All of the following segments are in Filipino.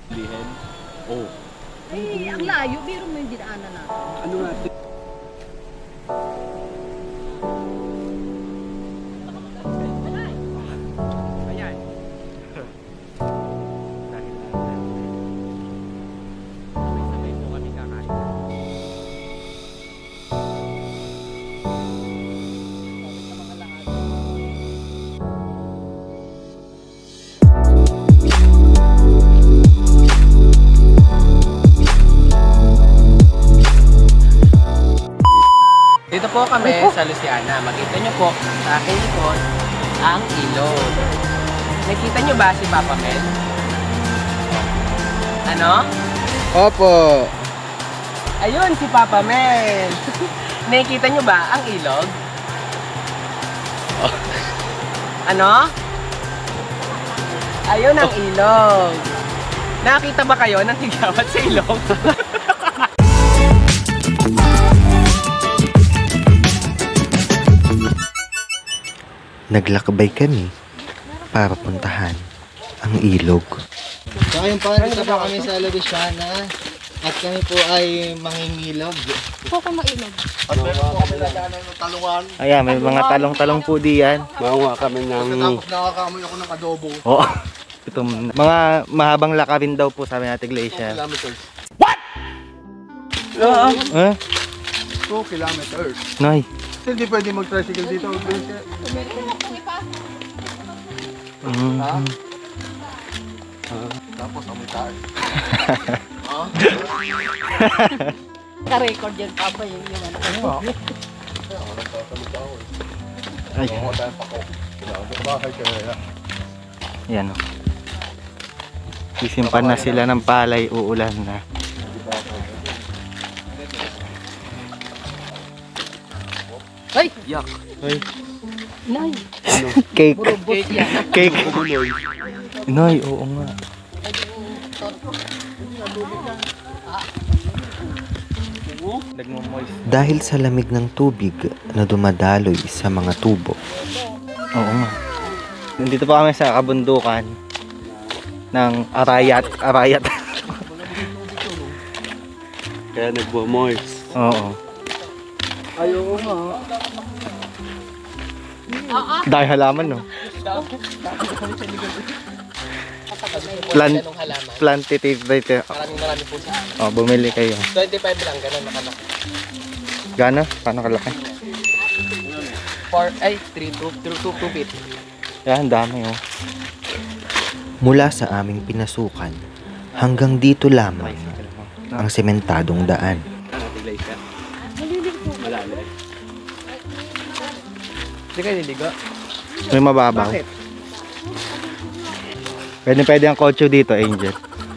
Lihen. Oh. Eh, ang layo, biro mo yung dinaanan natin. Ano natin? Ayan. Sabay-sabay po kami kakain. Dito po kami sa Luciana. Makita nyo po sa aking likod ang ilog. Nakita nyo ba si Papa Mel? Ano? Opo. Ayun si Papa Mel. Nakita nyo ba ang ilog? Ano? Ayun ang ilog. Nakita ba kayo ng tigawat sa ilog? Naglakbay kami para puntahan ang ilog. So ayun po, dito po kami sa Luciana at kami po ay mangingilog. Huwag kang mailog. At meron po kami laganan ng talungan. Ayan, may mga talong-talong po diyan. Mawa kami ng... Tapos nakakamoy ako ng adobo. Oo. Ito, mga mahabang lakawin daw po sabi natin Glacier. 2 kilometers. Oo. Eh? 2 kilometers. Nay. Hindi pwede mag-tricycle dito. Mm. Tapos amoy tayo. Ka-record yan, Papa, yung ano. Ay. Ako tayong pako. Bahay kaya. Yan o. Sisimpan na sila ng palay, uulan na. Ay! Yak. Ay. Nay! Cake. Burubos yan. Cake. Nay, oo nga. Dahil sa lamig ng tubig na dumadaloy sa mga tubo. Oo nga. Nandito pa kami sa kabundukan ng Arayat. Kaya nagbo-moist. Oo. Ayaw nga. Dahil halaman, no? Plantative rate. Marami po siya. Oh, bumili kayo. 25 lang, ganun nakalaki. Gana? Paano kalaki? 2 feet. Yan, dami oh. Mula sa aming pinasukan, hanggang dito lamang ang sementadong daan. Ano, Glacier? Malalo eh. Hindi kayo niligo? May mababaw. Bakit? Pwede ang kotse dito, Angel.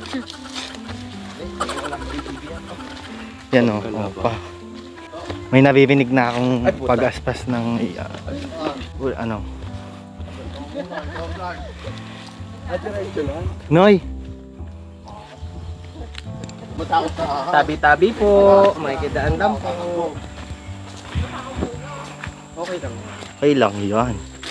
Yan oh. Pa. May naririnig na akong pag-aspas ng ano. Noy! Tabi-tabi po. Makikita ang dampo. Okay lang. Okay lang yan.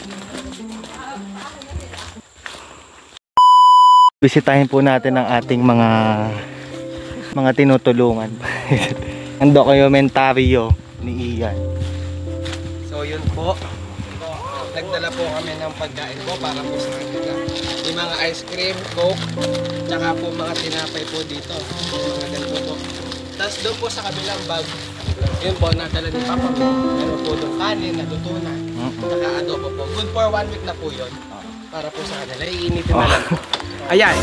Bisitahin po natin ang ating mga tinutulungan. Ang dokumentaryo ni Ian. So yun po. Nagdala po kami ng pagkain po para po sa kanila. Yung mga ice cream, coke, tsaka po mga tinapay po dito. Yung mga ganito po. Tapos doon po sa kabilang bag, yun po, nadala ni Papa mo. Meron po doon kanin, natutunan. Naka-adobo po. Good for 1 week na po yun. Para po sa kanila. Iinitin na lang po. Ayan.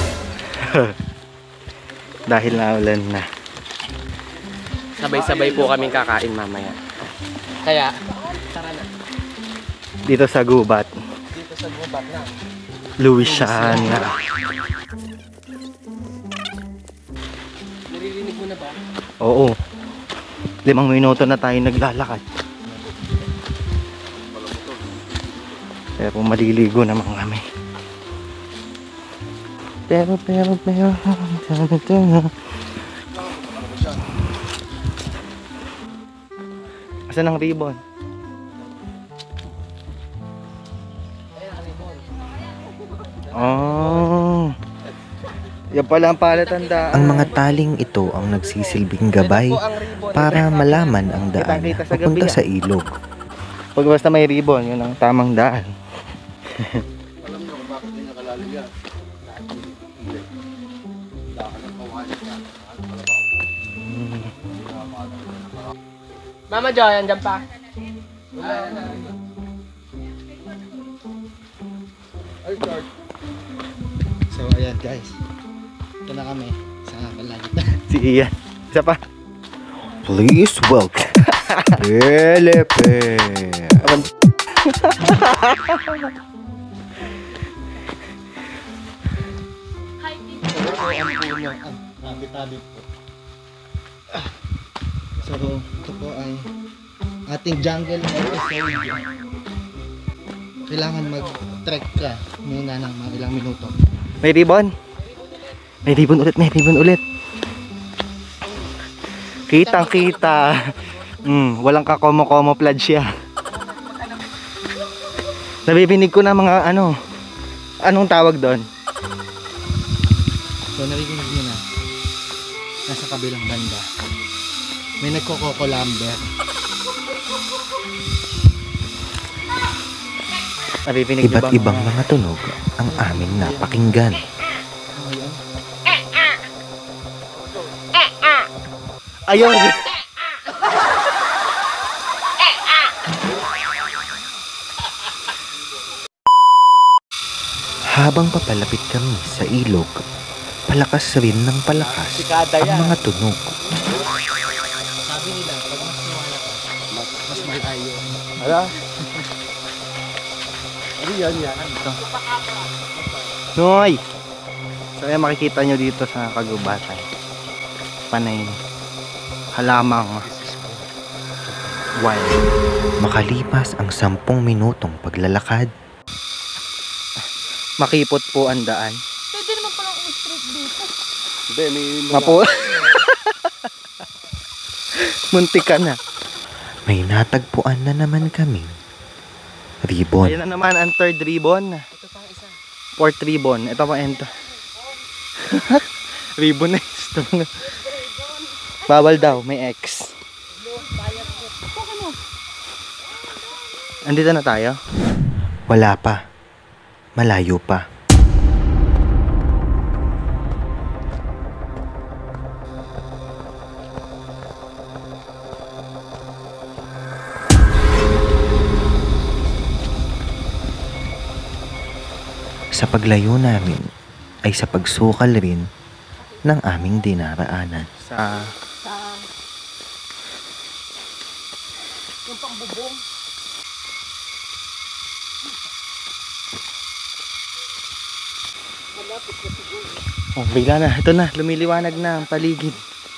Dahil naulan na. Sabay-sabay po kaming kakain mamaya. Kaya, tara na. Dito sa gubat. Dito sa gubat na. Luciana. Naririnig mo na ba? Oo. 5 minuto na tayo naglalakad. Pero maliligo naman kami. Pero. Asan ang ribbon? Oh. Yan pala ang palatandaan. Ang mga taling ito ang nagsisilbing gabay para malaman ang daan Kitang-kita sa gabi, papunta sa ilog. Pag basta may ribbon, yun ang tamang daan. Mama Joy, andyan pa. So ayan guys, ito na kami sa kalagit. Si Ian. Isa pa. Please welcome Philippines. Hi, Ang puno, ang tabi-tabi po. So ito po ay ating jungle episode. Kailangan mag-trek ka muna ng mga ilang minuto. May ribbon. May ribbon ulit, may ribbon ulit. Kitang kita. Walang kakomo-komo pledge siya. Nabibinig ko na mga anong tawag doon? So narinig nyo na, nasa kabilang banda may nagkoko-lamber. Nabibinig iba't ibang mga tunog ang aming napakinggan. Ayun! Habang papalapit kami sa ilog, palakas rin ng palakas ang mga tunog. Sabi nila, pag mas niwala ka, mas malayo. Hala? Ano yan? Ito. Noy! So ayan, makikita nyo dito sa kagubatan. Panay halamang wild. Makalipas ang 10 minutong paglalakad, makipot po ang daan. Pwede naman palang umistraight dito. Hindi, may Mapo. Muntik ka na. May natagpuan na naman kaming ribbon. Ayan na naman ang third ribbon. Ito pang isa. Fourth ribbon. Ito pa ento. Ribbon na ito. Bawal daw, may X. Andito na tayo? Wala pa. Malayo pa. Sa paglayo namin ay sa pagsukal rin ng aming dinaraanan. Sa... Yung pangbubong. Malapit na siguro. Oh, bigla na. Ito na. Lumiliwanag na ang paligid.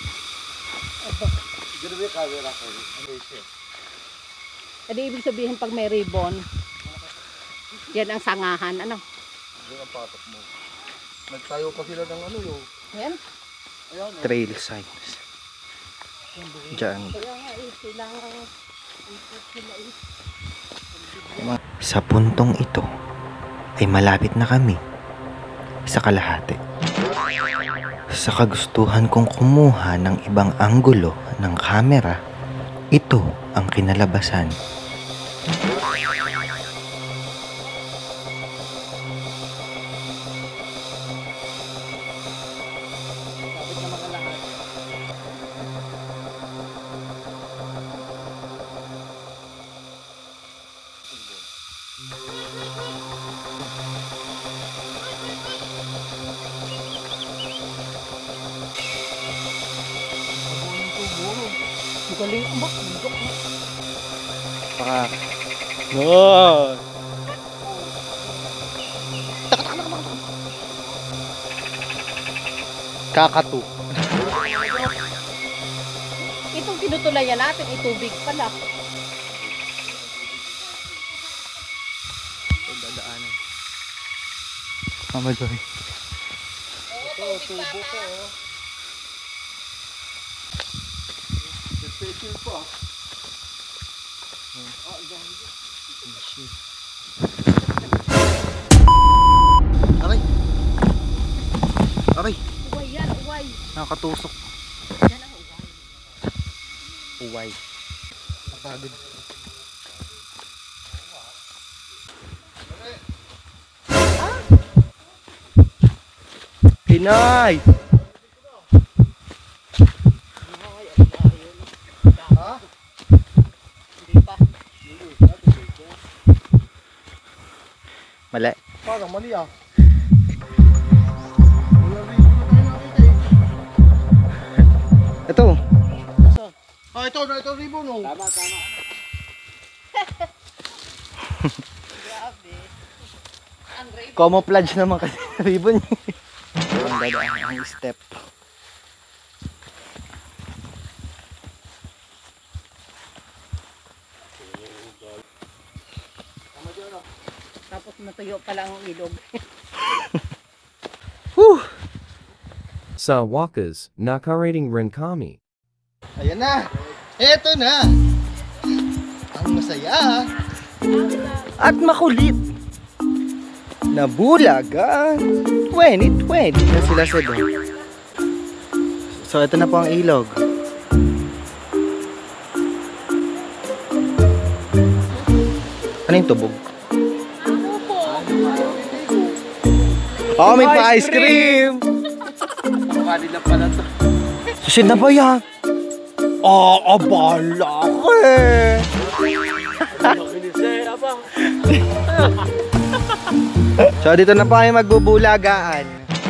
Edi ibig sabihin pag may ribbon, yan ang sangahan. Ano? Nagtayo pa sila ng ano yun. Yan. Trail signs. Diyan. Kaya nga kailangan sila Sa puntong ito ay malapit na kami sa kalahati. Sa kagustuhan kong kumuha ng ibang anggulo ng kamera, ito ang kinalabasan. galing umak. Baka... Oh! Kakatu. Itong tinutulayan natin, itubig pala. Dadaanan. Mama Joy. Ito, tubo ko oh. Special pa. Aray. Aray, Uway yan, uway. nakatusok. Yan ang uway. Uway. Napagod. Pinay! Hindi pa. Mali. Parang mali ah. Ito. Ah, ito ribbon oh. Tama. Grabe. Ang rape. Camouflage naman kasi ribbon. Ang dadaan ang step. Tapos natuyo pa lang ang ilog. Sa wakas, nakarating rin kami. Ayan na. Eto na. Ang masaya. At makulit. Nabulaga 2020 na sila sa doon. So ito na po ang ilog. Ano yung tubog? Oh, may pa-ice cream! Mukha nila pala to. Susunod na ba yan? Abala ko eh! So dito na po kayo magbubulagaan.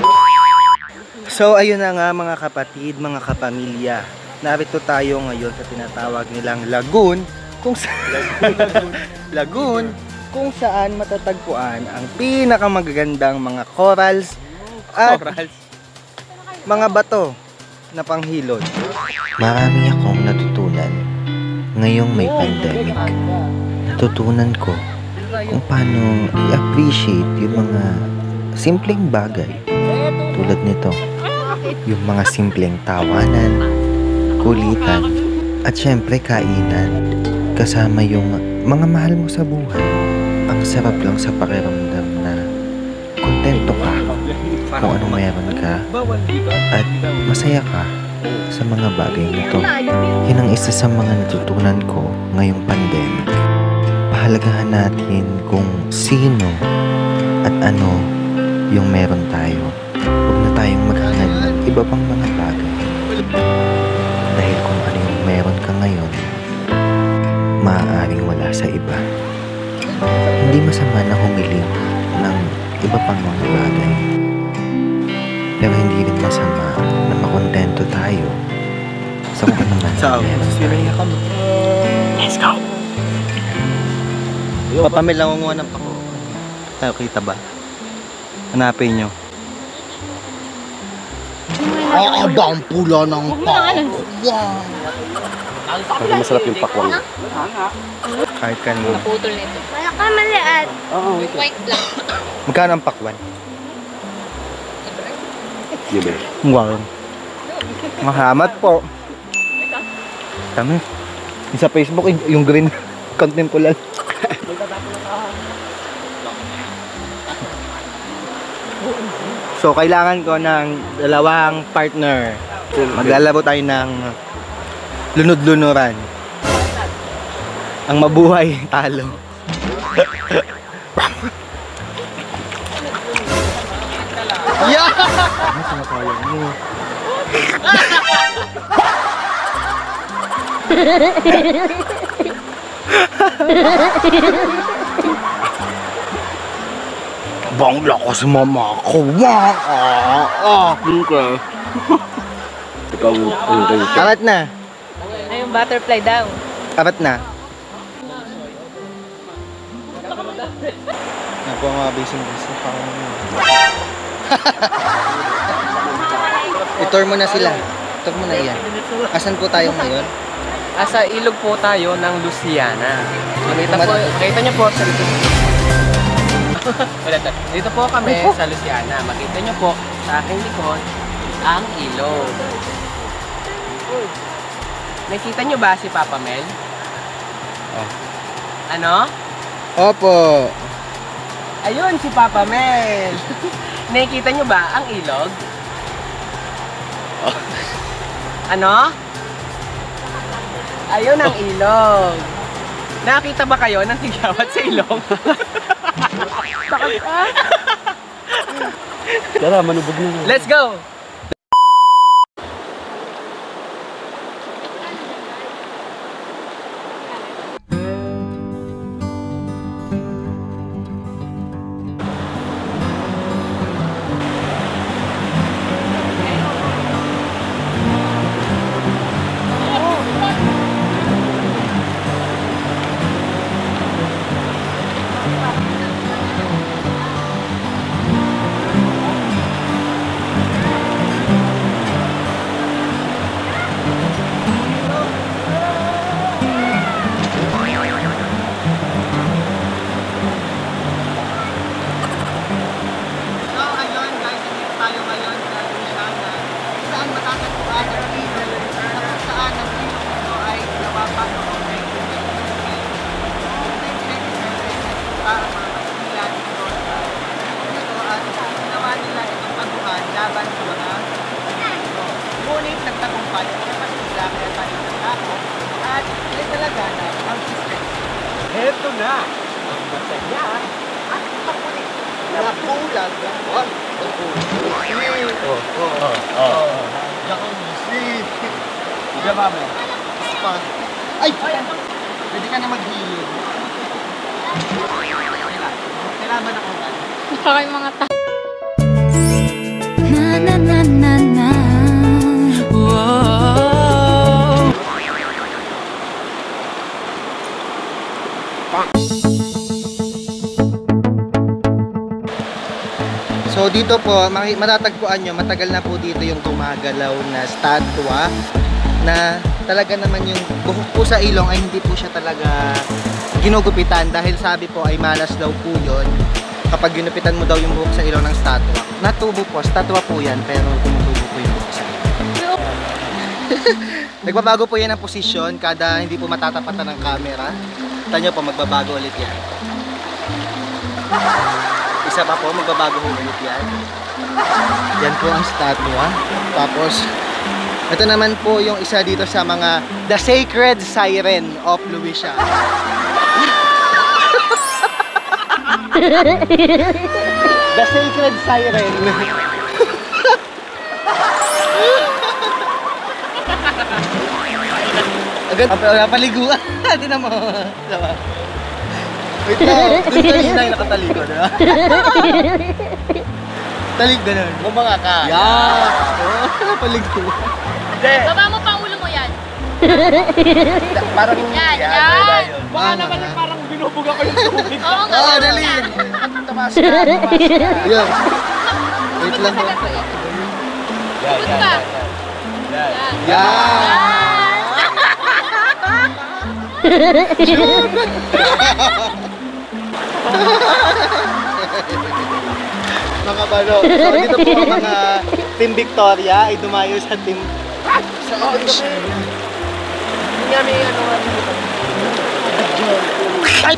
So ayun na nga mga kapatid, mga kapamilya. Narito tayo ngayon sa tinatawag nilang lagoon kung lagoon kung saan matatagpuan ang pinakamagagandang mga corals at mga bato na panghilod. Marami akong natutunan ngayong may pandemic. Natutunan ko kung paano i-appreciate yung mga simpleng bagay tulad nito. Yung mga simpleng tawanan, kulitan, at syempre kainan kasama yung mga mahal mo sa buhay. Ang sarap lang sa pakiramdam na kontento ka kung anong meron ka at masaya ka sa mga bagay na to. Yan ang isa sa mga natutunan ko ngayong pandemic. Pahalagahan natin kung sino at ano yung meron tayo. Huwag na tayong maghangad ng iba pang mga bagay. Dahil kung ano yung meron ka ngayon, maaaring wala sa iba. Hindi masama na humiling ng iba pang mga bagay. Pero hindi rin masama na makontento tayo sa kung ano man ang meron tayo. Let's go! Papamil lang kumuha ng pako. Tayo kita ba? Hanapin nyo. Ang pula ng pako. Wow. Masarap yung pakwang. Kahit kanina. Naputol nito. Wala ka maliit. White lang. Magkano ang pakwan? Wow. Mahamat po. Tama. Yung sa Facebook, yung green content ko lang. So, kailangan ko ng dalawang partner. Maglalaro tayo ng lunod-lunuran. Ang mabuhay, talo. Yeah! Ano sinasayang mo? Bang lakas mama ko. Okay. Apat na. Ay, yung butterfly daw. Apat na. Napo ang mga busy pa. I-tour mo na sila. Tour mo na yan. Asan po tayo ngayon? Sa ilog po tayo ng Luciana. Makita niyo po sa dito po kami sa Luciana. Makita niyo po sa aking likod ang ilog. Nakita niyo ba si Papa Mel? Oh. Ano? Opo. Ayun si Papa Mel. Nakita niyo ba ang ilog? Ano? Ayun ang ilog. Nakita ba kayo ng tigawat sa ilong? Tara, manubog na. Let's go! So ayun guys, dito tayo ngayon sa Luciana, saan matatagpuan ang river na kung saan ang ilog nito ay gawa pa noong 1997. Para mga Kastila dito sa dito at ginawa nila itong baguhan laban sa mga Pilipino. Ngunit nagtagumpay ang mga Kastila kaya tayo natakot at pinagalaganap ang system. Heto na! Ang masaya at makulit. Napulag ang jacuzzi. Gaba mo. Spa. Ay! Pwede ka na maghilid. Kailangan ako ba? Baka yung mga Na na na na na. So dito po, matatagpuan nyo, matagal na po dito yung gumagalaw na statwa na talaga naman yung buhok po sa ilong ay hindi po siya talaga ginugupitan dahil sabi po ay malas daw po yun kapag ginupitan mo daw yung buhok sa ilong ng statwa. Natubo po, statwa po yan pero tumutubo po yung buhok sa ilong. Nagbabago po yan ang posisyon kada hindi po matatapatan ng camera. Tanyo po, magbabago ulit yan. Isa pa po, magbabago ulit yan. Yan po ang statwa. Tapos, ito naman po yung isa dito sa mga The Sacred Siren of Luisiana. The Sacred Siren. Agad, napaliguan. Hindi na mo. Diba? Wait lang, doon kanina yung nakataligo, diba? Talig ganun. Bumanga ka. Yan! Oo, napaligo. Hindi. Baba mo pang ulo mo yan. Parang Yan, yan. Baka naman parang binubuga ko yung tubig. Oo nga. Oo, dali! Tamas ka, tamas ka. Yan. Wait lang po. Yan, yan, yan. Yan. Yan! Mga balo. So dito po ang mga Team Victoria ay dumayo sa Team sa Orange. Hindi nga may ano nga dito. Ay!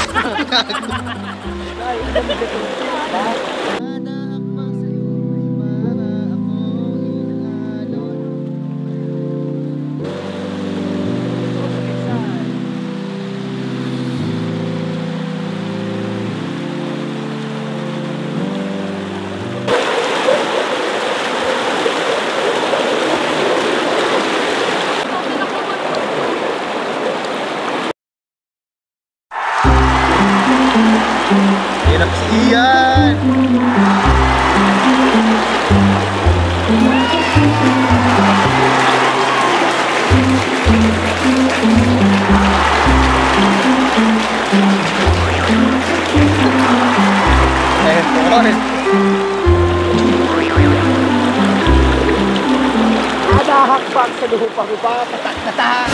Hirap siyan! Nadahakbang sa lupa-lupa. Patak-patak.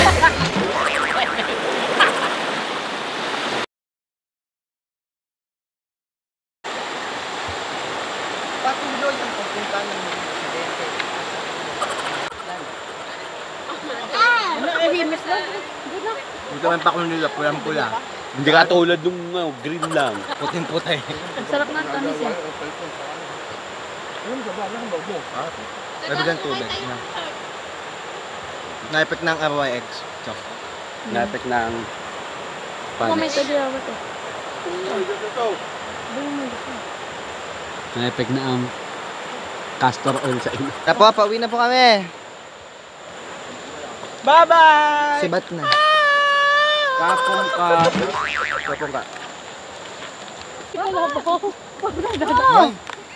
Patuloy ang pagpunta ng mga presidente. Hindi ka man pa kung nila, pulang-pula. Hindi ka tulad nung green lang. Puting-putay. Sarap na tamis eh. Mabigang tubig. No? Na-effect ng RYX. Chok. Napik ng Comment ko din ako to. napik na ang castor oil sa ino. Tapo, pauwi na po kami. Bye-bye! Sibat na. Kapong ka. Kapong ka. Wala po. Ay,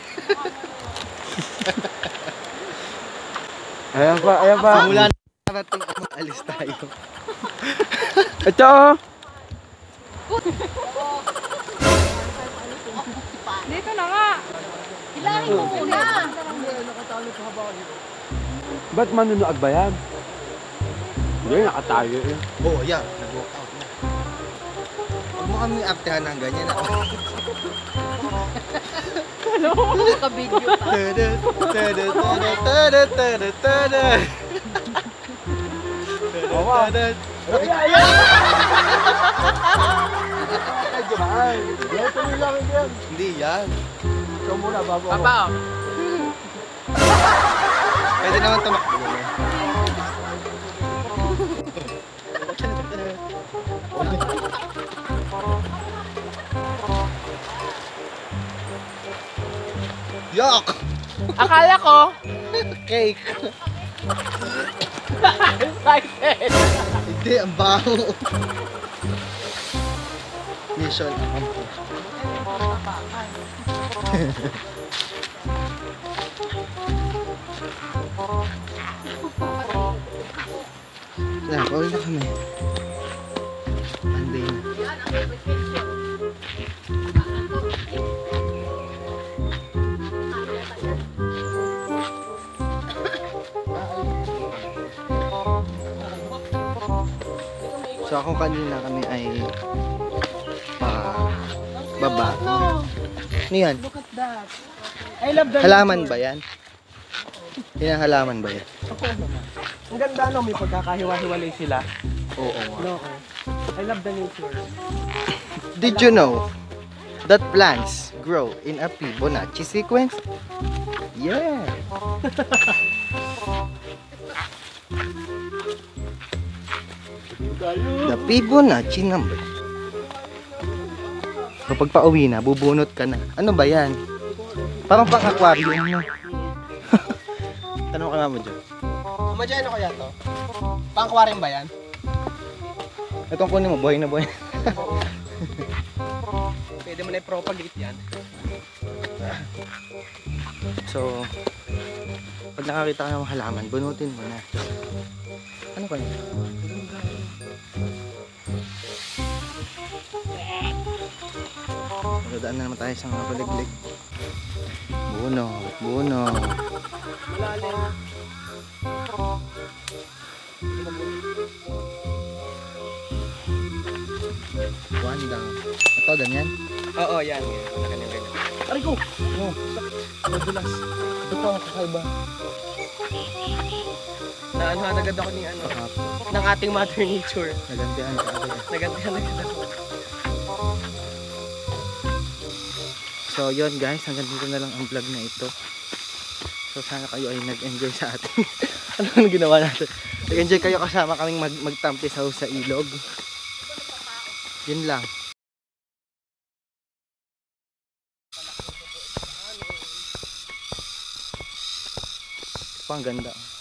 Ayan pa. simula na narating ako, alis tayo. Ito. Dito na nga. Hilangin mo muna. Ba't manunood ba yan? Hindi, nakatayo eh. Oo, yeah. Nag-walk out na. Huwag mo kami aktehan ng ganyan. Kabidyo pa. Tada, tada, tada, tada, tada, tada. Tada. Hindi yan. Ikaw muna, bago ako. Papa, Pwede naman tumakbo. Yuck! akala ko, Cake! Hindi, ang baho. Mission accomplished. Yan, pauwi na kami. Monday na. So ako kanina kami ay baba. Ano yan? I love the Halaman ba yan? Hinahalaman ba yan? Ang ganda no, may pagkakahiwa-hiwalay sila. Oo. No, I love the nature. Did you know that plants grow in a Fibonacci sequence? Yeah. The Fibonacci number. Kapag pauwi na, bubunot ka na. Ano ba yan? Parang pang-aquarium mo. Tanong ka nga mo dyan. Madyano kaya to? Pang-aquarium ba yan? Itong kunin mo, buhay na buhay. Pwede mo na i-propagate yan. So, pag nakakita ka ng halaman, bunutin mo na. Ano kaya? Dadaan na naman tayo sa mga baliglig. Buno. Wandang. Ito, ganyan. Oo, yan. Ganyan. Aray ko! Oh, Madulas. ito pa, kakaiba. Naanuhan agad ako ni ng ating mother nature. Nagantihan ka agad. Nagantihan ako. So yun guys, hanggang dito na lang ang vlog na ito. So sana kayo ay nag-enjoy sa ating ano ginawa natin. Nag-enjoy kayo kasama kaming magtampisaw sa ilog. Yun lang. Ito pa, ang ganda.